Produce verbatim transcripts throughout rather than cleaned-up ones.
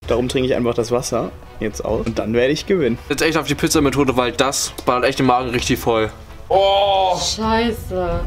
Darum trinke ich einfach das Wasser jetzt aus und dann werde ich gewinnen. Jetzt echt auf die Pizza-Methode, weil das ballert echt den Magen richtig voll. Oh! Scheiße.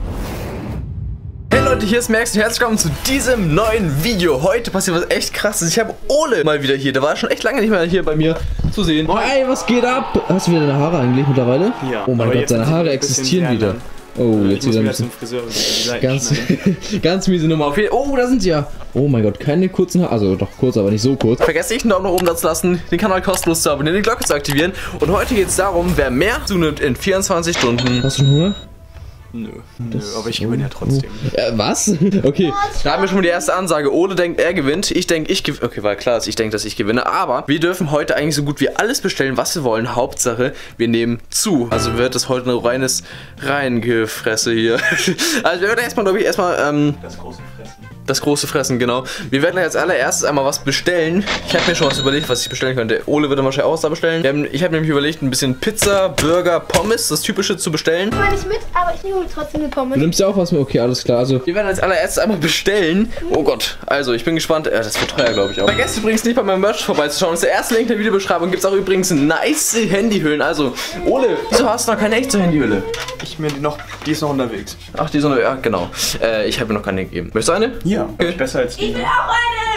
Hey Leute, hier ist Max und herzlich willkommen zu diesem neuen Video. Heute passiert was echt krasses. Ich habe Ole mal wieder hier. Der war schon echt lange nicht mehr hier bei mir zu sehen. Oh ey, was geht ab? Hast du wieder deine Haare eigentlich mittlerweile? Ja. Oh mein Gott, seine Haare existieren wieder. Oh, ich jetzt muss wieder wieder ein zum Friseur. ganz, ganz miese Nummer. Auf jeden Fall. Oh, da sind sie ja. Oh mein Gott, keine kurzen Haare. Also doch kurz, aber nicht so kurz. Vergesst nicht, einen Daumen nach oben da zu lassen, den Kanal kostenlos zu abonnieren, die Glocke zu aktivieren. Und heute geht es darum, wer mehr zunimmt in vierundzwanzig Stunden. Hast du schon Hunger? Nö, Nö, aber ich gewinne ja trotzdem. Äh, was? Okay. Da haben wir schon mal die erste Ansage. Ole denkt, er gewinnt. Ich denke, ich gewinne. Okay, war klar, dass ich denke, dass ich gewinne. Aber wir dürfen heute eigentlich so gut wie alles bestellen, was wir wollen. Hauptsache, wir nehmen zu. Also wird es heute ein reines Reingefresse hier. Also wir werden erstmal, glaube ich, erstmal, ähm... Das große Fressen. Das große Fressen, genau. Wir werden als allererstes einmal was bestellen. Ich habe mir schon was überlegt, was ich bestellen könnte. Ole wird dann wahrscheinlich auch da bestellen. Wir haben, ich habe nämlich überlegt, ein bisschen Pizza, Burger, Pommes, das Typische zu bestellen. Ich meine nicht mit, aber ich nehme trotzdem eine Pommes. Du nimmst ja auch was mit? Okay, alles klar. Also Wir werden als allererstes einmal bestellen. Oh Gott, also ich bin gespannt. Ja, das wird teuer, glaube ich auch. Vergesst übrigens nicht, bei meinem Merch vorbeizuschauen. Das ist der erste Link in der Videobeschreibung. Gibt es auch übrigens nice Handyhüllen. Also, Ole, wieso hast du noch keine echte Handyhülle? Ich mir die noch, die ist noch unterwegs. Ach, die so eine, ja, genau. Äh, ich habe mir noch keine gegeben. Möchtest du eine? Ja, Okay. besser als die. Ich will auch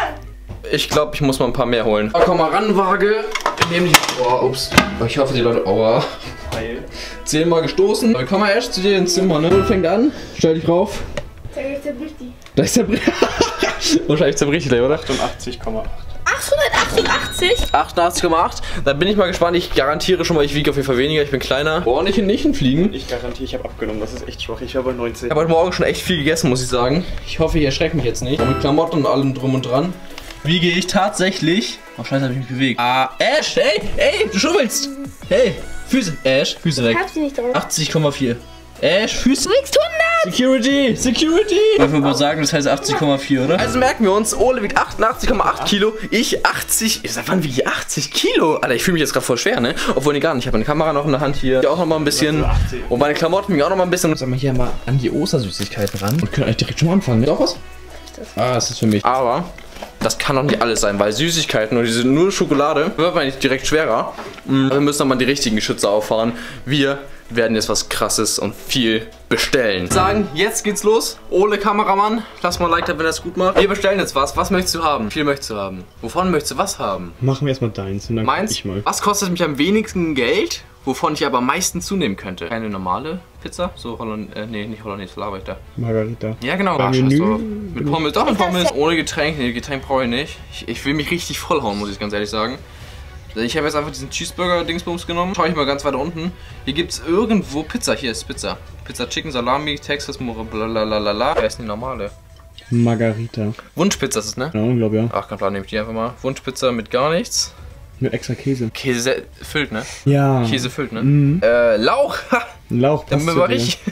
eine! Ich glaube, ich muss mal ein paar mehr holen. Oh, komm mal ran, Waage. Wir nehmen die. Oh, ups. Ich hoffe, die Leute. Aua. Heil. Zehnmal gestoßen. Dann komm mal erst zu dir ins Zimmer, ne? Ole fängt an. Stell dich drauf. Jetzt zerbricht die. Da ist der Bre Wahrscheinlich zerbricht der, oder? achtundachtzig Komma acht. achthundertachtundachtzig? achtundachtzig Komma acht. Da bin ich mal gespannt. Ich garantiere schon mal, ich wiege auf jeden Fall weniger. Ich bin kleiner. Oh, nicht in nicht fliegen. Ich garantiere, ich habe abgenommen. Das ist echt schwach. Ich war bei neunzehn. Ich habe heute Morgen schon echt viel gegessen, muss ich sagen. Ich hoffe, ihr erschreckt mich jetzt nicht. Mit Klamotten und allem drum und dran. Wiege ich tatsächlich. Oh, scheiße, habe ich mich bewegt. Ah, Ash, ey, ey, du schummelst. Hey, Füße. Ash, Füße weg. Ich hab sie nicht drauf. achtzig Komma vier. Ash, Füße. Du wiegst hundert! Security, Security. Dürfen wir mal sagen, das heißt achtzig Komma vier, oder? Also merken wir uns, Ole wiegt achtundachtzig Komma acht Kilo, ich achtzig. Seit wann wiege ich achtzig Kilo? Alter, ich fühle mich jetzt gerade voll schwer, ne? Obwohl, nee, gar nicht. Ich habe eine Kamera noch in der Hand hier. Hier auch noch mal ein bisschen. Und meine Klamotten wiegen auch noch mal ein bisschen. Sagen wir hier mal an die Ostersüßigkeiten ran. Und können eigentlich direkt schon mal anfangen. Ne? Doch was? Ah, das ist für mich. Aber das kann doch nicht alles sein, weil Süßigkeiten und diese nur Schokolade wird man nicht direkt schwerer. Wir müssen doch mal die richtigen Geschütze auffahren. Wir werden jetzt was Krasses und viel bestellen. Sagen, jetzt geht's los. Ole, Kameramann, lass mal ein Like da, wenn er es gut macht. Wir bestellen jetzt was. Was möchtest du haben? Viel möchtest du haben. Wovon möchtest du was haben? Machen wir erstmal deins und dann Meins? ich mal. Was kostet mich am wenigsten Geld, wovon ich aber am meisten zunehmen könnte? Keine normale Pizza? So Holland, äh, nee, nicht Hollandaise, laber ich da. Margarita. Ja, genau. Beim Arsch, Menü hast du. Mit Pommes, doch mit Pommes. Ohne Getränk, nee, Getränk brauche ich nicht. Ich, ich will mich richtig vollhauen, muss ich ganz ehrlich sagen. Ich habe jetzt einfach diesen Cheeseburger-Dingsbums genommen. Schau ich mal ganz weit unten. Hier gibt es irgendwo Pizza. Hier ist Pizza. Pizza Chicken, Salami, Texas, blablabla. Wer ist die normale? Margarita. Wunschpizza ist es, ne? Ja, glaube ja. Ach, kein Plan, nehme ich die einfach mal. Wunschpizza mit gar nichts. Mit extra Käse. Käse füllt, ne? Ja. Käse füllt, ne? Mhm. Äh, Lauch. Ha! Lauch passt Dann zu war dir. ich.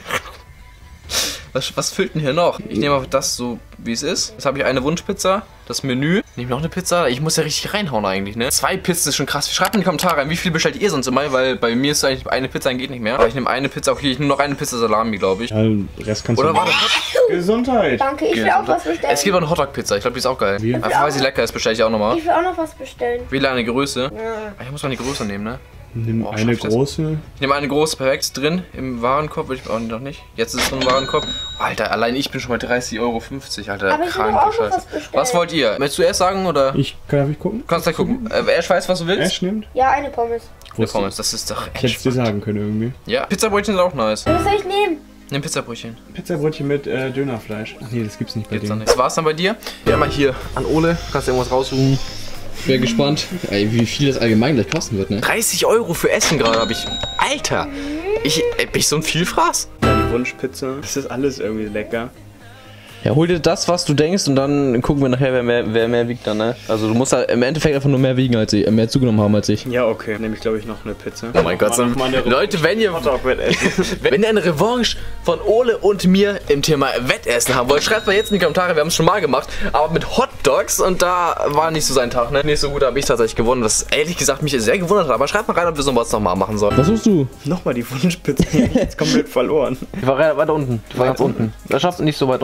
Was, was füllt denn hier noch? Ich nehme einfach das so, wie es ist. Jetzt habe ich eine Wunschpizza, das Menü. Nehme noch eine Pizza. Ich muss ja richtig reinhauen eigentlich, ne? Zwei Pizzen ist schon krass. Schreibt in die Kommentare rein, wie viel bestellt ihr sonst immer? Weil bei mir ist eigentlich eine Pizza geht nicht mehr. Aber ich nehme eine Pizza, okay, ich nehme noch eine Pizza Salami, glaube ich. Ja, den Rest kannst Oder du war das? Gesundheit. Danke, ich will auch was bestellen. Es gibt auch eine Hotdog-Pizza, ich glaube, die ist auch geil. Wie? Einfach weil sie lecker ist, bestelle ich auch nochmal. Ich will auch noch was bestellen. Wähle eine Größe. Ja. Ich muss mal die Größe nehmen, ne? Nimm Oh, eine schaff ich das? große. Ich nehme eine große, perfekt, ist drin im Warenkorb, will ich auch noch nicht. Jetzt ist es drin im Warenkorb. Alter, allein ich bin schon bei dreißig Euro fünfzig, Alter, Aber ich will kranke auch noch Scheiße. was bestellen. Was wollt ihr? Möchtest du erst sagen oder? Ich, darf ich gucken? Kannst du gucken. Äh, Ash weiß, was du willst? Ash nimmt? Ja, eine Pommes. Eine Pommes, das ist doch Ich hätte es dir echt. sagen können irgendwie. Ja, Pizzabrötchen sind auch nice. Was soll ich nehmen? Nimm Pizzabrötchen. Pizzabrötchen mit äh, Dönerfleisch. Ach nee, das gibt's nicht bei Jetzt noch denen. nicht. Das war's dann bei dir. Ja, mal hier an Ole. Kannst du irgendwas raussuchen? Bin gespannt, ey, wie viel das allgemein gleich kosten wird, ne? dreißig Euro für Essen gerade habe ich. Alter! Ich, äh, bin ich so ein Vielfraß? Ja, die Wunschpizza. Das ist alles irgendwie lecker. Ja, hol dir das, was du denkst und dann gucken wir nachher, wer mehr, wer mehr wiegt dann, ne? Also du musst halt im Endeffekt einfach nur mehr wiegen als ich, äh, mehr zugenommen haben als ich. Ja, okay. Nehme ich, glaube ich, noch eine Pizza. Oh mein Gott, so, Leute, wenn ihr, wenn ihr eine Revanche von Ole und mir im Thema Wettessen haben wollt, schreibt mal jetzt in die Kommentare, wir haben es schon mal gemacht, aber mit Hot Dogs und da war nicht so sein Tag, ne? Nicht so gut, habe ich tatsächlich gewonnen, was ehrlich gesagt mich sehr gewundert hat, aber schreibt mal rein, ob wir sowas nochmal machen sollen. Was suchst du? Nochmal die Wunschpizza. Jetzt komplett verloren. Ich war weiter unten, ich war ganz unten. Wer schafft nicht so weit unten? Ich glaube, ich nehme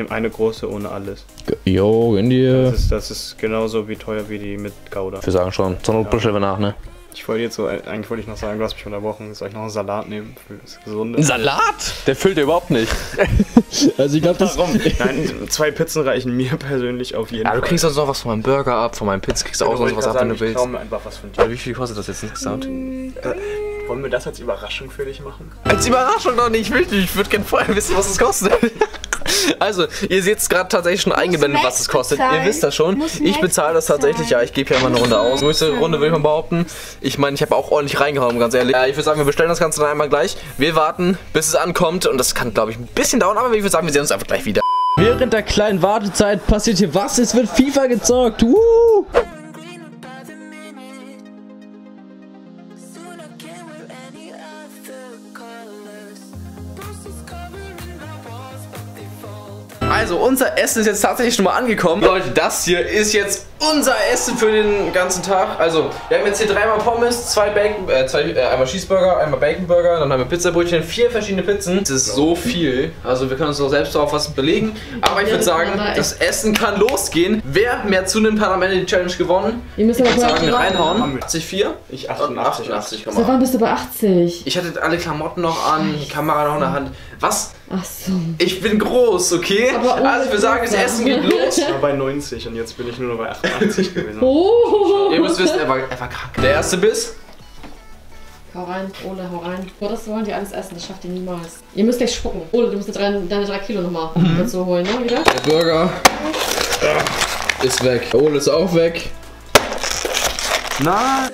nehme eine große ohne alles. Jo, gönn dir. Das ist, das ist genauso wie teuer wie die mit Gouda. Wir sagen schon. Zur Not bestellen wir nach, ne? Ich wollte jetzt so, eigentlich wollte ich noch sagen, du hast mich unterbrochen. Soll ich noch einen Salat nehmen für das Gesunde? Ein Salat? Der füllt ja überhaupt nicht. Also ich glaube, das... Nein, zwei Pizzen reichen mir persönlich auf jeden Ja, Fall. du kriegst also noch was von meinem Burger ab, von meinem Pizza kriegst du auch Wollte sonst was ich ab, sagen, wenn du ich willst. trau mir einfach was von dir. Wie viel kostet das jetzt insgesamt? Äh, wollen wir das als Überraschung für dich machen? Als Überraschung noch nicht, ich will nicht. Ich würde gerne vorher wissen, was es kostet. Also, ihr seht es gerade tatsächlich schon eingeblendet, was es kostet. Ihr wisst das schon. Ich bezahle das tatsächlich, ja, ich gebe ja immer eine Runde aus. Größte Runde will ich mal behaupten. Ich meine, ich habe auch ordentlich reingehauen, ganz ehrlich. Ja, ich würde sagen, wir bestellen das Ganze dann einmal gleich. Wir warten, bis es ankommt und das kann, glaube ich, ein bisschen dauern, aber ich würde sagen, wir sehen uns einfach gleich wieder. Während der kleinen Wartezeit passiert hier was? Es wird FIFA gezockt. Uh! Also, unser Essen ist jetzt tatsächlich schon mal angekommen. Leute, das hier ist jetzt unser Essen für den ganzen Tag. Also, wir haben jetzt hier dreimal Pommes, zwei Bacon, äh, zwei, äh, einmal Cheeseburger, einmal Baconburger, dann haben wir Pizzabrötchen, vier verschiedene Pizzen. Das ist so viel. Also, wir können uns auch selbst darauf was belegen. Aber ich würde sagen, das Essen kann losgehen. Wer mehr zunimmt, hat am Ende die Challenge gewonnen. Ihr müsst Ich aber würde kurz sagen, warten. reinhauen. achtzig Komma vier. Ich Und achtundachtzig. achtundachtzig Seit Komma acht. wann bist du bei achtzig? Ich hatte alle Klamotten noch an, die Kamera noch in der Hand. Was? Ach so. Ich bin groß, okay? Aber ohne Also, ich würde sagen, das Pizza. Essen geht los. Ich war bei neunzig und jetzt bin ich nur noch bei achtundachtzig gewesen. Oh. Ihr müsst wissen, er war, er war krank. Der erste Biss. Hau rein, Ole, hau rein. Boah, das wollen die alles essen, das schafft ihr niemals. Ihr müsst gleich spucken. Ole, du musst deine, deine drei Kilo nochmal Mhm. dazu holen, ne? Wieder? Der Burger ist weg. Der Ole ist auch weg. Nein.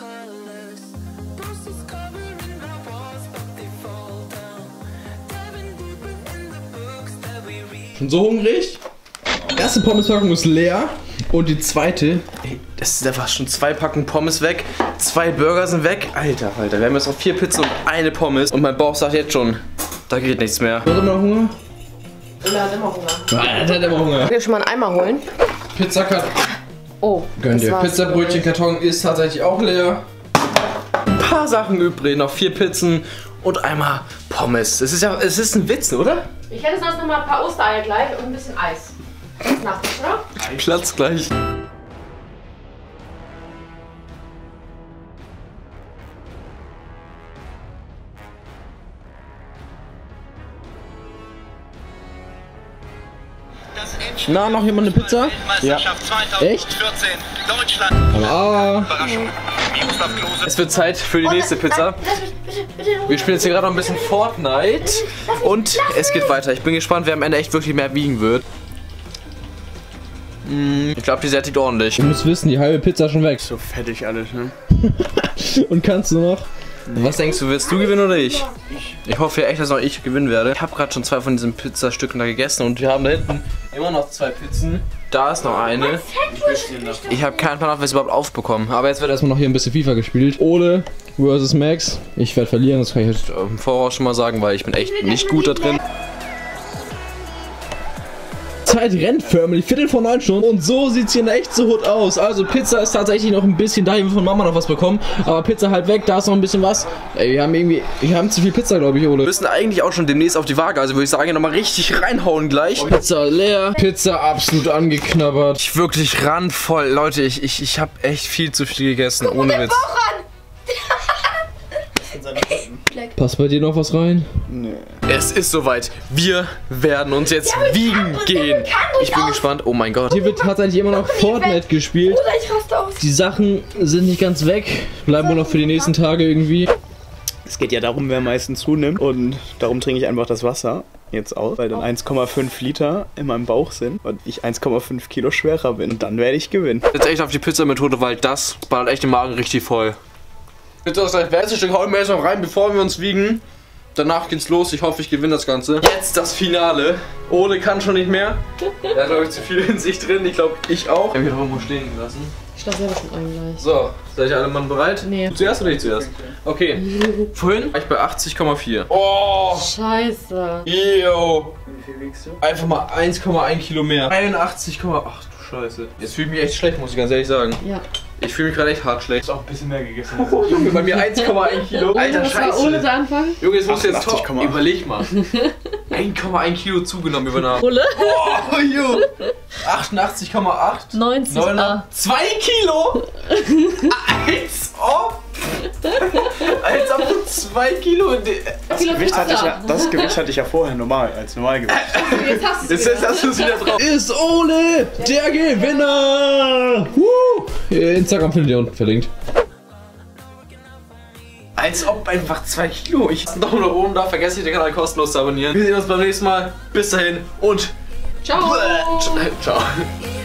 Schon so hungrig? Die erste Pommespackung ist leer. Und die zweite... Ey, das sind einfach schon zwei Packen Pommes weg. Zwei Burger sind weg. Alter, Alter. Wir haben jetzt noch vier Pizzen und eine Pommes. Und mein Bauch sagt jetzt schon, da geht nichts mehr. Du hast immer noch Hunger? Ole hat immer Hunger. Nein, der hat immer Hunger. Ich will schon mal einen Eimer holen. Pizzakarton. Oh. Gönn das dir. war's. Pizzabrötchenkarton ist tatsächlich auch leer. Ein paar Sachen übrig. Noch vier Pizzen und einmal Pommes. Es ist ja, es ist ein Witz, oder? Ich hätte sonst noch mal ein paar Ostereier gleich und ein bisschen Eis. Nachtisch, oder? Platz gleich. Na, noch jemand eine Pizza? Ja. Echt? Deutschland. Ah. Überraschung. Miroslav Klose. Es wird Zeit für die nächste Pizza. Lass mich bitte, bitte. Wir spielen jetzt hier gerade noch ein bisschen Fortnite. Und es geht weiter. Ich bin gespannt, wer am Ende echt wirklich mehr wiegen wird. Mm, Ich glaube, die sättigt ordentlich. Du musst wissen, die halbe Pizza ist schon weg. So fettig alles, ne? Und kannst du noch? Was denkst du, willst du gewinnen oder ich? Ich hoffe ja echt, dass noch ich gewinnen werde. Ich habe gerade schon zwei von diesen Pizzastücken da gegessen und wir haben da hinten immer noch zwei Pizzen. Da ist noch eine. Ich habe keinen Plan, ob wir es überhaupt aufbekommen. Aber jetzt wird Erstmal noch hier ein bisschen FIFA gespielt. Ole versus Max. Ich werde verlieren, das kann ich jetzt. er im Voraus schon mal sagen, weil ich bin echt nicht gut da drin. Zeit rennt förmlich, Viertel vor neun schon. Und so sieht's hier in der echt so Hut aus. Also Pizza ist tatsächlich noch ein bisschen da, hier haben wir von Mama noch was bekommen. Aber Pizza halt weg, da ist noch ein bisschen was. Ey, wir haben irgendwie, wir haben zu viel Pizza, glaube ich, Ole. Wir müssen eigentlich auch schon demnächst auf die Waage. Also würde ich sagen, nochmal richtig reinhauen gleich. Pizza leer, Pizza absolut angeknabbert. Ich wirklich randvoll. Leute, ich, ich, ich habe echt viel zu viel gegessen. Ohne Witz. Passt bei dir noch was rein? Nee. Es ist soweit. Wir werden uns jetzt wiegen gehen. Ich bin gespannt. Oh mein Gott. Hier wird tatsächlich immer noch Fortnite gespielt. Bruder, ich raste aus. Die Sachen sind nicht ganz weg, bleiben wohl noch für die nächsten Tage irgendwie. Es geht ja darum, wer am meisten zunimmt. Und darum trinke ich einfach das Wasser jetzt aus, weil dann eins Komma fünf Liter in meinem Bauch sind und ich eins Komma fünf Kilo schwerer bin. Und dann werde ich gewinnen. Jetzt echt auf die Pizza-Methode, weil das ballert echt den Magen richtig voll. Jetzt das letzte Stück hauen wir jetzt noch rein, bevor wir uns wiegen. Danach geht's los. Ich hoffe, ich gewinne das Ganze. Jetzt das Finale. Ole kann schon nicht mehr. Er hat, glaube ich, zu viel in sich drin. Ich glaube, ich auch. Ich habe mich doch irgendwo stehen gelassen. Ich lasse selber schon einen gleich. So, seid ihr alle Mann bereit? Nee. Du zuerst oder ich zuerst? Okay. Vorhin war ich bei achtzig Komma vier. Oh, Scheiße. yo. Wie viel wiegst du? Einfach mal eins Komma eins Kilo mehr. einundachtzig, ach du Scheiße. Jetzt fühle ich mich echt schlecht, muss ich ganz ehrlich sagen. Ja. Ich fühle mich gerade echt hart schlecht. Auch ein bisschen mehr gegessen. Oh, Junge, bei mir eins Komma eins Kilo. Alter, Was war scheiße. Ole der Anfang? Junge, jetzt musst du jetzt achtundachtzig top. Komma acht. Überleg mal. eins Komma eins Kilo zugenommen über Nacht. Ole? Oh, jo. achtundachtzig Komma acht. neunzig. Ah. zwei Kilo? Als ob. Als ob du zwei Kilo. in de- Das Gewicht, hatte ich ja, das Gewicht hatte ich ja vorher normal, als Normalgewicht. Jetzt hast du es Jetzt jetzt hast du es wieder drauf. Ist Ole der Gewinner! Woo! Instagram findet ihr unten verlinkt. Als ob einfach zwei Kilo. Ich einen Daumen nach oben da. Vergesst nicht, den Kanal kostenlos zu abonnieren. Wir sehen uns beim nächsten Mal. Bis dahin und Ciao. Ciao.